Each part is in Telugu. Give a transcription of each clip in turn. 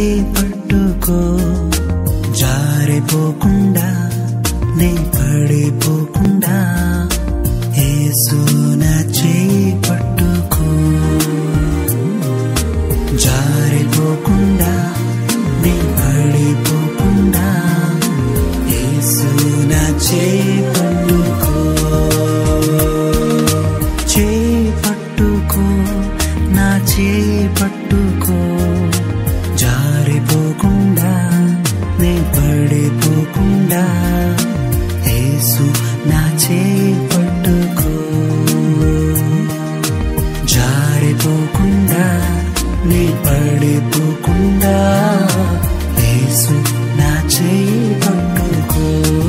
చేయి పట్టుకో, జారిపోకుండా నీ పడిపోకుండా. యేసు నా చేయి పట్టుకో, జారిపోకుండా నీ పడిపోకుండా. యేసు నా చేయి పట్టుకో, చేయి పట్టుకో, నా చేయి పట్టుకో, జారిపోకుండా నీ పడిపోకుండా. యేసు నా చేయి పట్టుకో, జారిపోకుండా నీ పడిపోకుండా. యేసు నా చేయి పట్టుకో.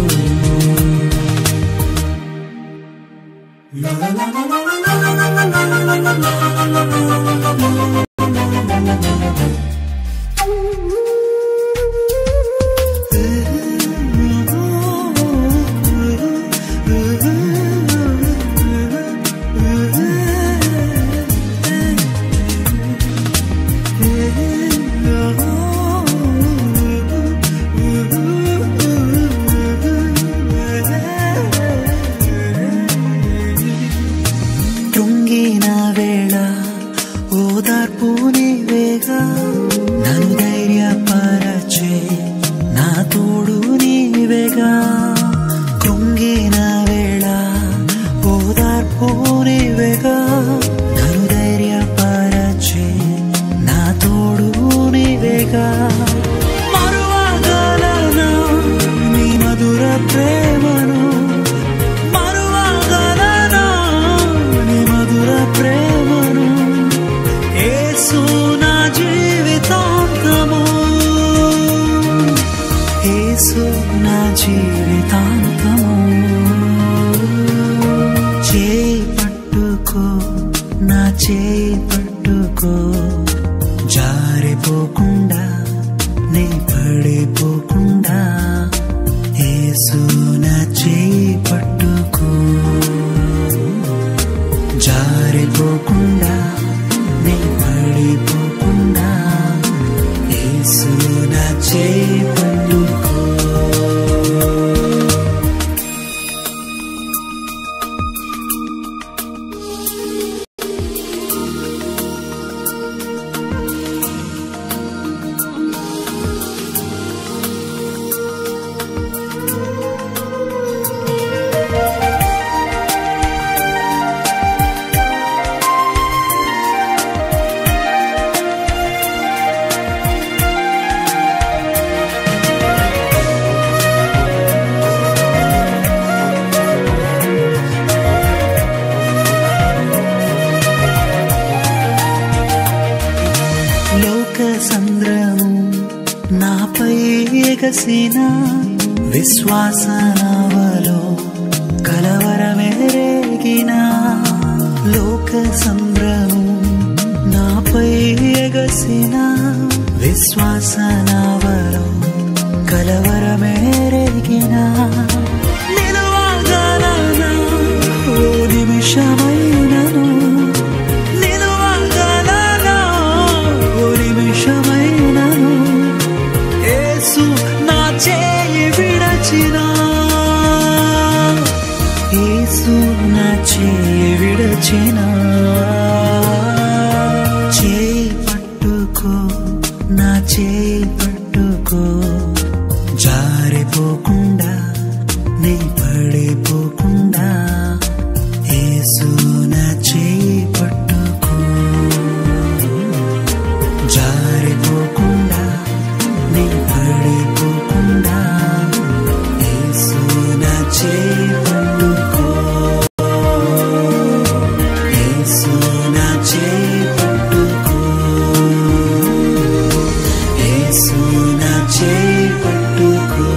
కృంగిన వేళ ఓదార్పు నీవేగా, నన్ను ధైర్యపరచే నా తోడు నీవేగా. కృంగిన వేళ ఓదార్పు నీవేగా, నన్ను ధైర్యపరచే నా తోడు నీవేగా. మరువగలనా నీ మధుర ప్రేమను, మరువగలనా నీ మధుర ప్రేమను. యేసు నా జీవితాంతము, యేసు నా జీవితాంతము. చేయి పట్టుకో, నా చేయి పట్టుకో, జారిపోకుండా నీ పడిపోకుండా. యేసు నా చేయి పట్టుకో, జారిపోకుండా నీ పడిపోకుండా. యేసు నా చేయి పట్టుకో. లోక సంద్రము నాపై ఎగసిన, విశ్వాస నావలో కలవరమెరేగిన. లోక సంద్రము నాపై ఎగసిన, విశ్వాస నావలో కలవరమెరేగిన. నిలువగలనా ఓ నిమిషమైనను, నిలువగలనా ఓ నిమిషమైనను. యేసు నా చేయి విడచిన, యేసు నా చేయి విడచిన. చేయి పట్టుకో, నా చేయి పట్టుకో, జారిపోకుండా నీ పడిపోకుండా. యేసు నా చేయి పట్టుకో, జారిపోకుండా నీ పడిపోకుండా. యేసు నా చేయి పట్టుకో, యేసు నా చేయి పట్టుకో, యేసు నా చేయి పట్టుకో.